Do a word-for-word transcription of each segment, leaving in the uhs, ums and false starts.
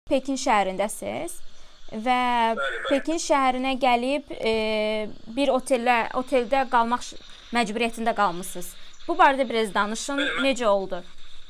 Pekin şəhərindəsiz və bəli, bəli. Pekin şəhərinə gəlib e, bir oteldə, oteldə qalmaq məcburiyyətində qalmısınız. Bu barədə biraz danışın, bəli, necə oldu?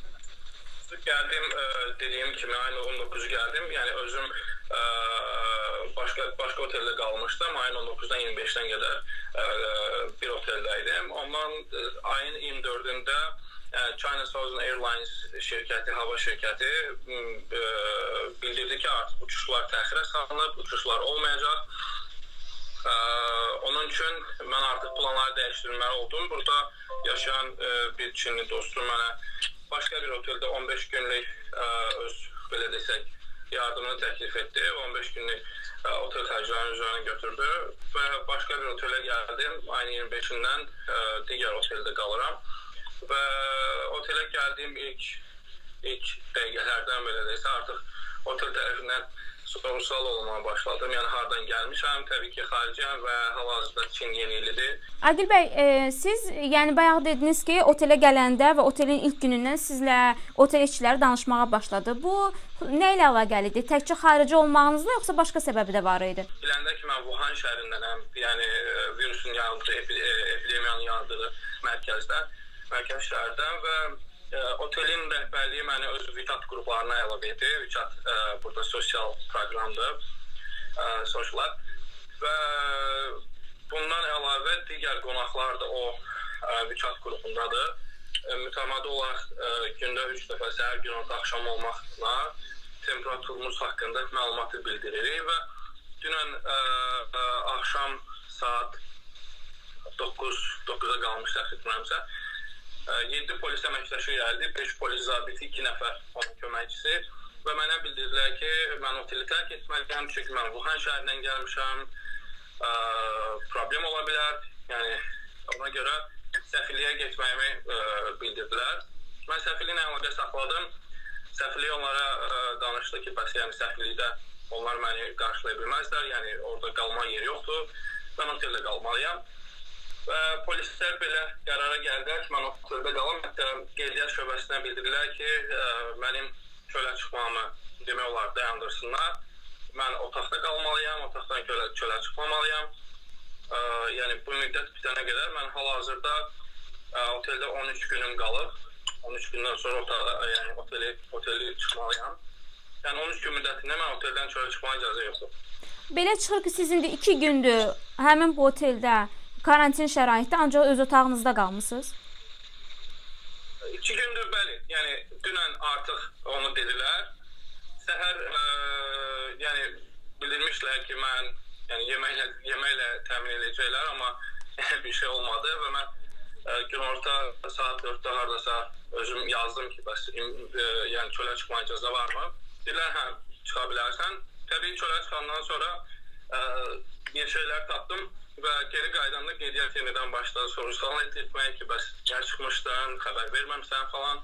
Gəldim, e, dediyim kimi ayın on dokuzu gəldim. Yəni özüm e, başqa başqa oteldə qalmışdım. Ayın on dokuzdan iyirmi beşdən qədər e, bir oteldəydim. Ondan e, ayın iyirmi dördündə e, China Southern Airlines şirkəti, hava şirkəti e, bildirdi ki, artıq uçuşlar təxirə salınıb, uçuşlar olmayacaq. E, onun üçün mən artıq planları dəyişdirməli oldum. Burada yaşayan e, bir Çinli dostum mənə başqa bir oteldə on beş günlük ə, öz, belə desək, yardımını təklif etdi. on beş günlük ə, otel xərclərinin üzərinə götürdü və başqa bir otelə gəldim. Ayın iyirmi beşindən ə, digər oteldə qalıram. Və otelə gəldiyim ilk, ilk dəqiqələrdən belə desə, artıq otel tərəfindən sorğu-sual olmaya başladım. Yəni, hardan gəlmişəm, təbii ki, xariciyəm və hal-hazırda Çin yeni ilidir. Adil bəy, e, siz yəni bayaq dediniz ki, otelə gələndə və otelin ilk günündən sizlə otel işçiləri danışmağa başladı. Bu, nə ilə əlaqəlidir? Təkcə xarici olmağınızla, yoxsa başqa səbəbi də var idi? Biləndə ki, mən Wuhan şəhərindənəm, yəni virusun yayıldığı, epidemiyanın yayıldığı mərkəzdə, mərkəz şəhərdən və ə, otelin rəhbərliyi məni öz WeChat qruplarına əlavə etdi. WeChat ə, burada sosial proqramdır, ə, sociallar və bundan əlavə digər qonaqlar da o ə, WeChat qrupundadır. Ə, mütəmadi olaraq ə, gündə üç dəfə səhər, günorta, axşam olmaqla temperaturumuz haqqında məlumatı bildiririk və dünən ə, ə, axşam saat doqquza qalmış təxminəmsə yeddi polis əməkdaşı gəldi, beş polis zabiti, iki nəfər onun köməkçisi və mənə bildirdilər ki, mən oteli tərk etməliyəm, çünki mən Wuhan şəhərindən gəlmişəm, ə, problem ola bilər, yəni ona görə səfirliyə getməyimi ə, bildirdilər. Mən səfirliklə əlaqə saxladım, səfirlik onlara ə, danışdı ki, bəs yəni səfirlikdə onlar məni qarşılaya bilməzlər, yəni orada qalma yeri yoxdur, mən oteldə qalmalıyam. Və polislər belə qərara gəldilər ki, mən oteldə qalam. Hətta qeydiyyat şöbəsinə bildirdilər ki, ə, mənim çölə çıxmamı demək olar dayandırsınlar. Mən otaqda qalmalıyam, otaqdan çölə, çölə çıxmamalıyam. Ə, yəni bu müddət bitənə qədər mən hal-hazırda ə, oteldə on üç günüm qalıb. on üç gündən sonra otağa, yəni oteli, oteli çıxmalıyam. Yəni on üç gün müddətində mən oteldən çölə çıxmağa icazə yoxdur. Belə çıxır ki, siz indi iki gündür həmin bu oteldə karantin şəraitdə ancaq öz otağınızda qalmısınız? İki gündür, bəli. Yəni, dünən artıq onu dedilər. Səhər, ə, yəni, bildirmişlər ki, mən yəni, yeməklə, yeməklə təmin edəcəklər, amma bir şey olmadı və mən ə, günorta saat dörddə haradasa özüm yazdım ki, bəs ə, yəni, çölə çıxma icazə varmı? Dedilər, hə, çıxa bilərsən. Təbii çölə çıxandan sonra ə, bir şeylər tapdım. Və geri qaydanda qeydiyyat yenidən başladı sorğu-sual etməyə ki, bəs gəl çıxmışdan, xəbər verməmsən falan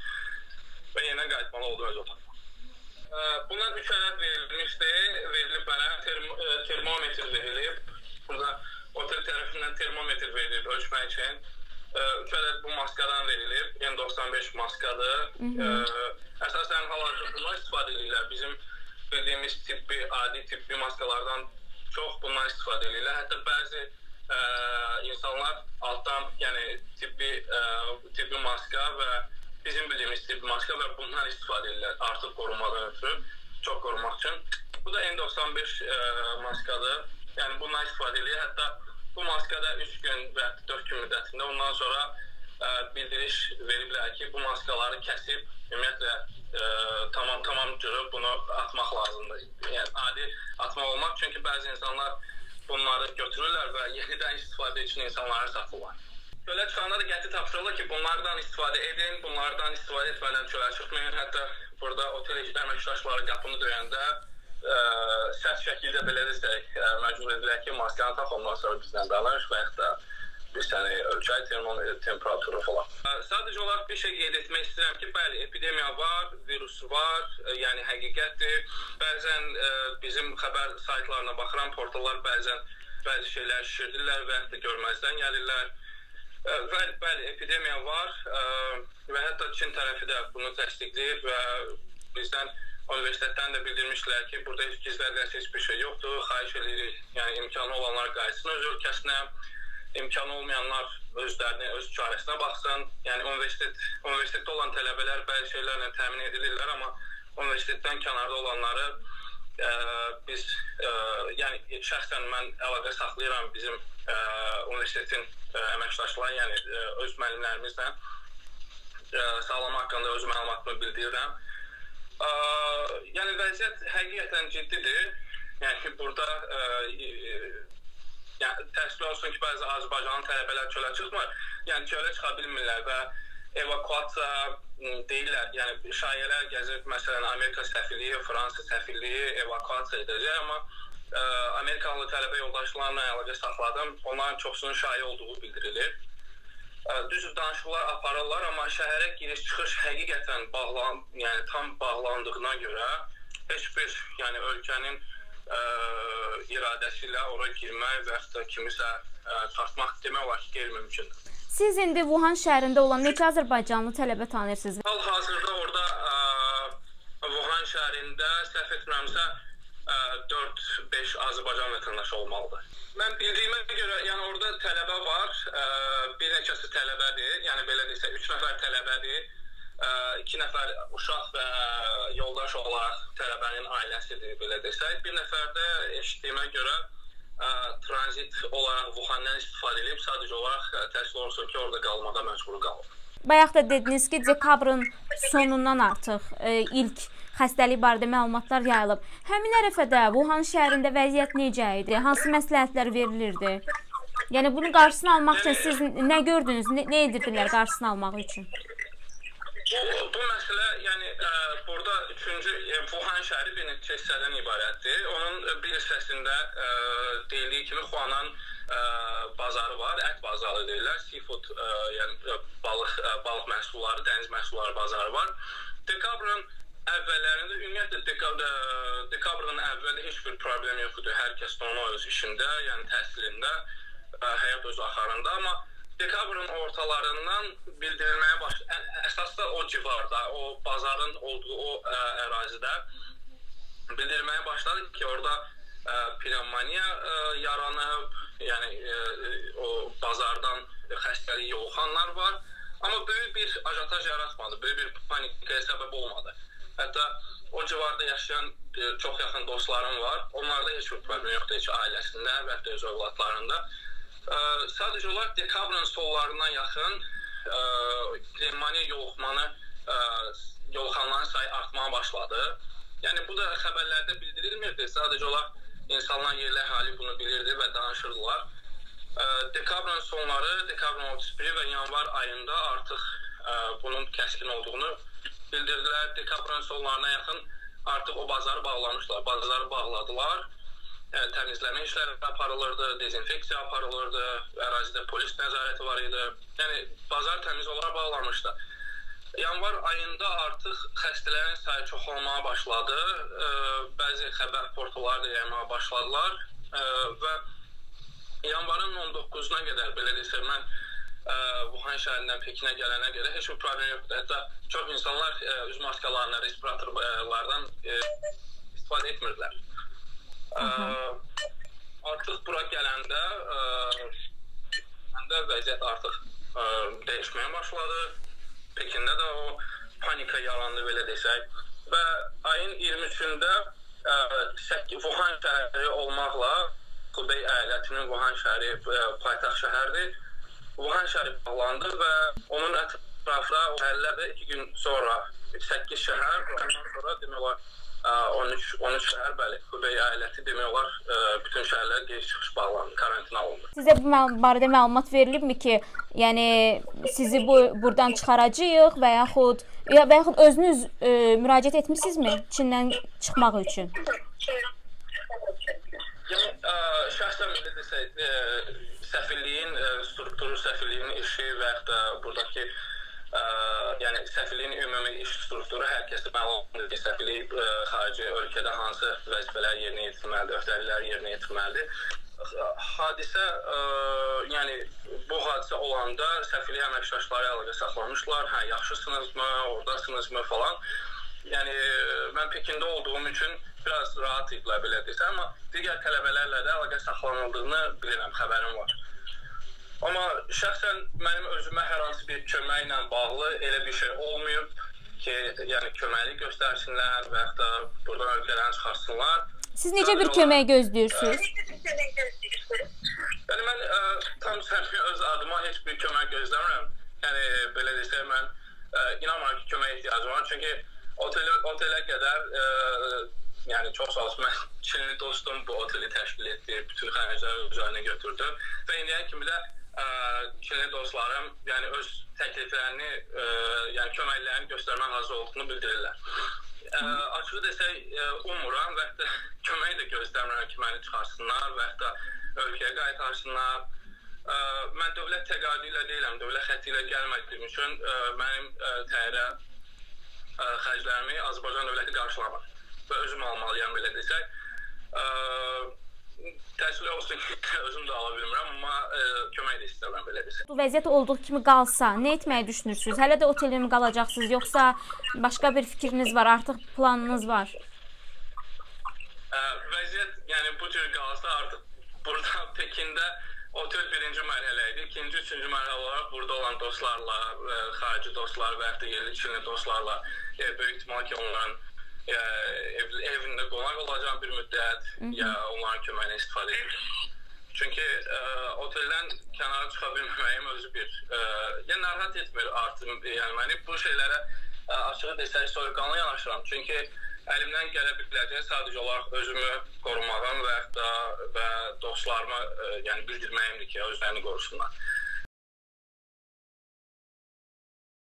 və yenə qayıtmalı oldu öz otaqda. Bundan üç ədəd verilmişdi, verilib mənə term termometr verilib. Burada otel tərəfindən termometr verilib ölçmək üçün. Üç ədəd bu maskadan verilib, N doxsan beş maskadır. Hı -hı. Əsasən hal-hazırda bundan istifadə edirlər. Bizim bildiyimiz tibbi, adi tibbi maskalardan çox bundan istifadə edirlər. Hətta bəzi ə, insanlar altdan, yəni tibbi, ə, tibbi maska və bizim bildiyimiz tibbi maska və bundan istifadə edirlər artıq qorunmadan ötürü, çox qorumaq üçün. Bu da N doxsan beş ə, maskadır, yəni bundan istifadə edirlər. Hətta bu maskada üç gün və dörd gün müddətində ondan sonra ə, bildiriş veriblər ki, bu maskaları kəsib, ümumiyyətlə ə, tamam tamam cürüb bunu atmaq lazımdır. Yəni adi atmaq olmaq, çünki bəzi insanlar bunları götürürlər və yenidən istifadə üçün insanlara satırlar. Çölə çıxanda da qəti tapşırılır ki, bunlardan istifadə edin, bunlardan istifadə etmədən çölə çıxmayın. Hətta burada otel əməkdaşları qapını döyəndə ə, sərt şəkildə belə desək, ə, məcbur edilər ki, maskanı tax, ondan sonra bizdən danış və yaxud da bir səni ölçək, termometr temperaturu falan. Sadəcə olaraq bir şey qeyd etmək istəyirəm ki, bəli, epidemiya var, virus var, yəni həqiqətdir. Bəzən ə, bizim xəbər saytlarına baxıram, portallar bəzən bəzi şeylər şişirdirlər və hətta görməzdən gəlirlər. Ə, bəli, bəli, epidemiya var ə, və hətta Çin tərəfi də bunu təsdiqləyir və bizdən universitetdən də bildirmişlər ki, burada heç gizlədilən heç bir şey yoxdur, xahiş edirik, yəni imkanı olanlar qayıtsın öz ölkəsinə, imkanı olmayanlar özlərini, öz çarəsinə baxsın. Yəni universitet, universitetdə olan tələbələr bəzi şeylərlə təmin edilirlər, amma universitetdən kənarda olanları ə, biz, ə, yəni şəxsən mən əlaqə saxlayıram bizim ə, universitetin ə, əməkdaşları, yəni ə, öz müəllimlərimizlə ə, sağlama haqqında öz məlumatımı bildirirəm. Ə, yəni vəziyyət həqiqətən ciddidir. Yəni burada ə, yəni, təəssüf olsun ki, bəzi Azərbaycanlı tələbələr çölə çıxmır. Yəni çölə çıxa bilmirlər və evakuasiya deyirlər. Yəni şayələr gəzir, məsələn, Amerika səfirliyi, Fransa səfirliyi evakuasiya edəcək, amma ə, Amerikalı tələbə yoldaşlarla əlaqə saxladım. Onların çoxsunun şayə olduğu bildirilir. Düzdür, danışıqlar aparırlar, amma şəhərə giriş-çıxış həqiqətən bağlan, yəni tam bağlandığına görə heç bir, yəni ölkənin ə, iradəsi ilə ora girmək və yaxud da kimisə ə, çarpmaq demək olar ki, qeyri-mümkündür. Siz indi Wuhan şəhərində olan neçə Azərbaycanlı tələbə tanıyırsınız? Hal-hazırda orada ə, Wuhan şəhərində səhv etmirəmsə dörd beş Azərbaycan vətəndaşı olmalıdır. Mən bildiyimə görə, yəni orada tələbə var, ə, bir neçəsi tələbədir, yəni belə desə, üç nəfər tələbədir, ə, iki nəfər uşaq və yoldaş olaraq tələbənin ailəsidir, belə desək. Bir nəfər də eşitdiyimə görə ə, tranzit olaraq Wuhan'dan istifadə edib, sadəcə olaraq təəssüf olsun ki, orada qalmağa məcbur qalıb. Bayaq da dediniz ki, dekabrın sonundan artıq ə, ilk xəstəlik barədə məlumatlar yayılıb. Həmin ərəfədə Wuhan şəhərində vəziyyət necə idi? Hansı məsləhətlər verilirdi? Yəni bunun qarşısını almaq üçün siz nə gördünüz? Nə, nə edirdilər qarşısını almaq üçün? Bu, bu məsələ, yəni ə, burada üçüncü e, Wuhan şəhəri bir neçə hissədən ibarətdir. Onun bir hissəsində ə, deyildiyi kimi Xuanan ə, bazarı var, ət bazarı deyirlər. Seafood, ə, yəni balıq, ə, balıq məhsulları, dəniz məhsulları bazarı var. Dekabrın əvvəllərində ümumiyyətlə dekabr, dekabrın əvvəli heç bir problem yoxdur. Hər kəs normal öz işində, yəni təhsilində, ə, həyat öz axarında, amma dekabrın ortalarından bildirilməyə başladı. Əsas da o civarda, o bazarın olduğu o ə, ərazidə bildirilməyə başladı ki, orada ə, pnevmoniya ə, yaranıb, yəni ə, o bazardan xəstəlik yoluxanlar var. Amma böyük bir ajantaj yaratmadı, böyük bir panikaya səbəb olmadı. Hətta o civarda yaşayan çox yaxın dostlarım var. Onlarda heç bir problem yoxdur, heç ailəsində və ya öz övladlarında. Ə, sadəcə olaraq dekabrın sonlarına yaxın ə, pnevmoniya yoluxmanı, ə, yoluxanların sayı artmağa başladı. Yəni bu da xəbərlərdə bildirilmirdi. Sadəcə olaraq insanlar, yerli əhali bunu bilirdi və danışırdılar. Ə, dekabrın sonları, dekabrın otuz biri və yanvar ayında artıq ə, bunun kəskin olduğunu bildirdilər. Dekabrın sonlarına yaxın artıq o bazarı bağlamışlar. Bazarı bağladılar. Yəni, təmizləmə işləri aparılırdı, dezinfeksiya aparılırdı, ərazidə polis nəzarəti var idi. Yəni, bazar təmiz olaraq bağlanmışdı. Yanvar ayında artıq xəstələrin sayı çoxalmağa başladı. Ə, bəzi xəbər portalları da yaymağa başladılar. Ə, və yanvarın on doqquzuna qədər, belə desək, mən ə, Wuhan şəhərindən Pekinə gələnə görə heç bir problem yoxdur. Hətta çox insanlar ə, üz maskalarına, respiratorlardan ə, istifadə etmirdilər. Ə, artıq bura gələndə ə, məndə vəziyyət artıq ə, dəyişməyə başladı. Pekində də o panika yarandı, belə desək. Və ayın iyirmi üçündə ə, Wuhan şəhəri olmaqla Hubei əyalətinin Wuhan şəhəri ə, paytaxt şəhərdir. Wuhan şəhəri bağlandı və onun ətrafına o şəhərlər də iki gün sonra səkkiz şəhər, ondan sonra demək olar on üç şəhər, bəli, Hubei əyaləti demək olar bütün şəhərlər giriş-çıxış bağlandı, karantina olundu. Sizə bu barədə məlumat verilibmi ki, yəni sizi bu buradan çıxaracağıq və yaxud ya və yaxud özünüz e, müraciət etmisinizmi Çindən çıxmaq üçün? Yəni ə, şəxsən belə desək, ə, səfirliyin ə, strukturu, səfirliyin işi və yaxud da buradakı ə, yəni səfirliyin ümumi iş strukturu hər kəsə məlumdur ki, səfirlik ə, xarici ölkədə hansı vəzifələr yerinə yetirməlidir, öhdəliklər yerinə yetirməlidir. Hadisə, ə, yəni bu hadisə olanda səfirlik əməkdaşları əlaqə saxlamışlar, hə, yaxşısınızmı, oradasınızmı falan. yəni mən Pekində olduğum üçün biraz rahat idilər belə desəm, amma digər tələbələrlə də əlaqə saxlanıldığını bilirəm, xəbərim var. Amma şəxsən mənim özümə hər hansı bir köməklə bağlı elə bir şey olmayıb ki, yəni köməklik göstərsinlər və yaxud da buradan ölkədən çıxarsınlar. Siz necə bir kömək gözləyirsiniz? Yəni mən ə, tam səmimi öz adıma heç bir kömək gözləmirəm. Yəni belə desək mən ə, inanmıram ki, kömək ehtiyacım var. Çünki otel, otelə qədər ə, yəni çox sağ olsun, mən Çinli dostum bu oteli təşkil etdi, bütün xərcləri üzərinə götürdü və indiyə kimi də ə, Çinli dostlarım yəni öz təkliflərini, ə, yəni köməklərini göstərmək hazır olduğunu bildirirlər. Ə, açığı desək, ə, umuram və yaxud da kömək də gözləmirəm ki, məni çıxarsınlar və yaxud da ölkəyə qaytarsınlar. Ə, mən dövlət təqaüdü ilə deyiləm, dövlət xətti ilə gəlmədiyim üçün ə, mənim ə, təyyarə ə, xərclərimi Azərbaycan dövləti qarşılamır və özüm almalıyam belə desək. Ə, təəssüf olsun ki, özüm də ala bilmirəm, amma ə, kömək də istəyirəm belə desək. Bu vəziyyət olduğu kimi qalsa, nə etməyi düşünürsünüz? Hələ də oteldə mi qalacaqsınız, yoxsa başqa bir fikriniz var, artıq planınız var? Ə, vəziyyət, yəni bu cür qalsa artıq burada Pekində otel birinci mərhələ idi. İkinci, üçüncü mərhələ olaraq burada olan dostlarla, ə, xarici dostlar və yaxud da yerli Çinli dostlarla ə, böyük ihtimal ki, onların ə, ev, evində qonaq olacağım bir müddət, Hı -hı. ya onların köməyinə istifadə edir. Çünki ə, oteldən kənara çıxa bilməyim özü bir, ə, yəni narahat etmir artıq, yəni məni bu şeylərə ə, açığı desək soyuqqanlı yanaşıram. Çünki əlimdən gələ biləcək sadəcə olaraq özümü qorumağım və yaxud da və dostlarıma ə, yəni bildirməyimdir ki, özlərini qorusunlar.